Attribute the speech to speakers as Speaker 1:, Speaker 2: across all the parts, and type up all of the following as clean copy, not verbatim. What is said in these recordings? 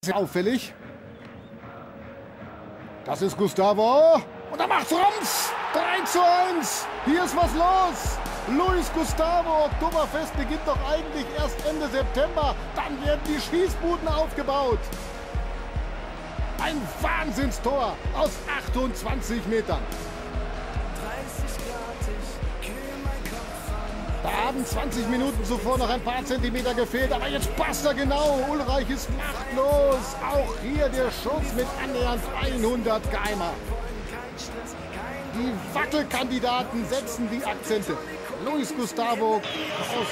Speaker 1: Auffällig. Das ist Gustavo. Und da macht Fromms 3:1. Hier ist was los. Luis Gustavo. Oktoberfest beginnt doch eigentlich erst Ende September. Dann werden die Schießbuden aufgebaut. Ein Wahnsinnstor aus 28 Metern. Da haben 20 Minuten zuvor noch ein paar Zentimeter gefehlt, aber jetzt passt er genau. Ulreich ist machtlos. Auch hier der Schuss mit annähernd 100 km/h. Die Wackelkandidaten setzen die Akzente. Luis Gustavo aus.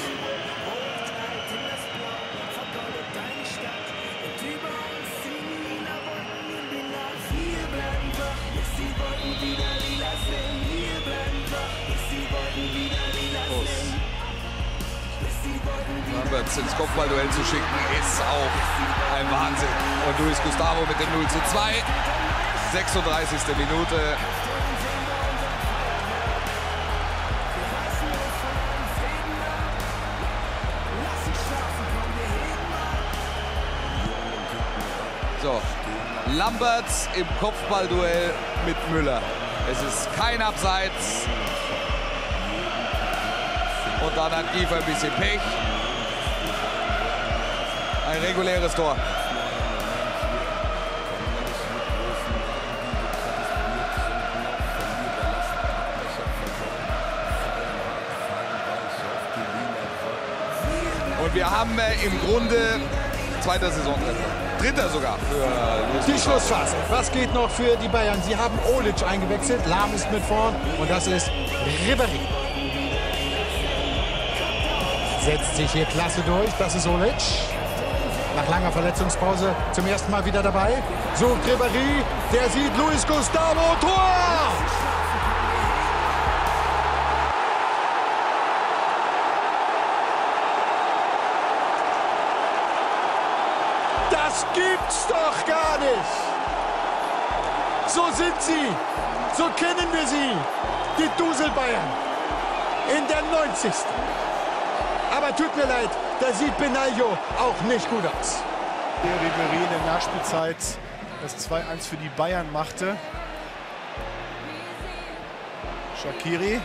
Speaker 2: Lamberts ins Kopfballduell zu schicken, ist auch ein Wahnsinn. Und Luis Gustavo mit dem 0:2. 36. Minute. So, Lamberts im Kopfballduell mit Müller. Es ist kein Abseits. Und dann hat Kiefer ein bisschen Pech. Ein reguläres Tor. Und wir haben im Grunde zweiter Saisontreffer. Dritter sogar für
Speaker 3: die Schlussphase. Was geht noch für die Bayern? Sie haben Olic eingewechselt. Lahm ist mit vorn. Und das ist Ribéry. Setzt sich hier klasse durch. Das ist Olic. Nach langer Verletzungspause zum ersten Mal wieder dabei. Sucht Ribéry. Der sieht Luis Gustavo. Tor! Das gibt's doch gar nicht. So sind sie. So kennen wir sie. Die Dusel-Bayern. In der 90. Aber tut mir leid, da sieht Benaglio auch nicht gut aus.
Speaker 4: Der Ribéry in der Nachspielzeit das 2:1 für die Bayern machte. Shaqiri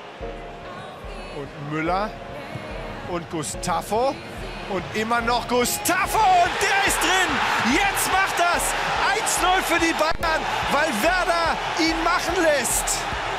Speaker 4: und Müller und Gustavo und immer noch Gustavo und der ist drin. Jetzt macht das 1:0 für die Bayern, weil Werder ihn machen lässt.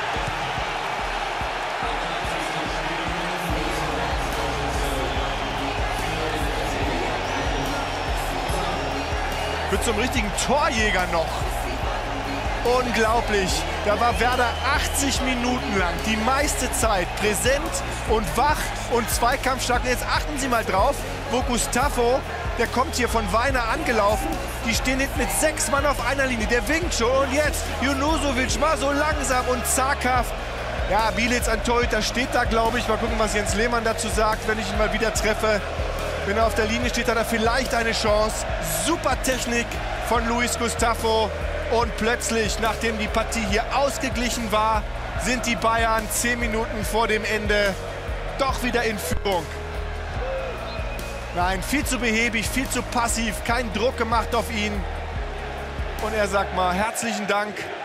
Speaker 4: Wird zum richtigen Torjäger noch. Unglaublich. Da war Werder 80 Minuten lang die meiste Zeit präsent und wach und zweikampfstark. Und jetzt achten Sie mal drauf, wo Gustavo, der kommt hier von Weiner angelaufen. Die stehen hinten mit 6 Mann auf einer Linie. Der winkt schon. Und jetzt Junusovic mal so langsam und zaghaft. Ja, Bielitz, ein Torhüter, steht da, glaube ich. Mal gucken, was Jens Lehmann dazu sagt, wenn ich ihn mal wieder treffe. Wenn er auf der Linie steht, hat er vielleicht eine Chance. Super Technik von Luis Gustavo. Und plötzlich, nachdem die Partie hier ausgeglichen war, sind die Bayern 10 Minuten vor dem Ende doch wieder in Führung. Nein, viel zu behäbig, viel zu passiv, kein Druck gemacht auf ihn. Und er sagt mal herzlichen Dank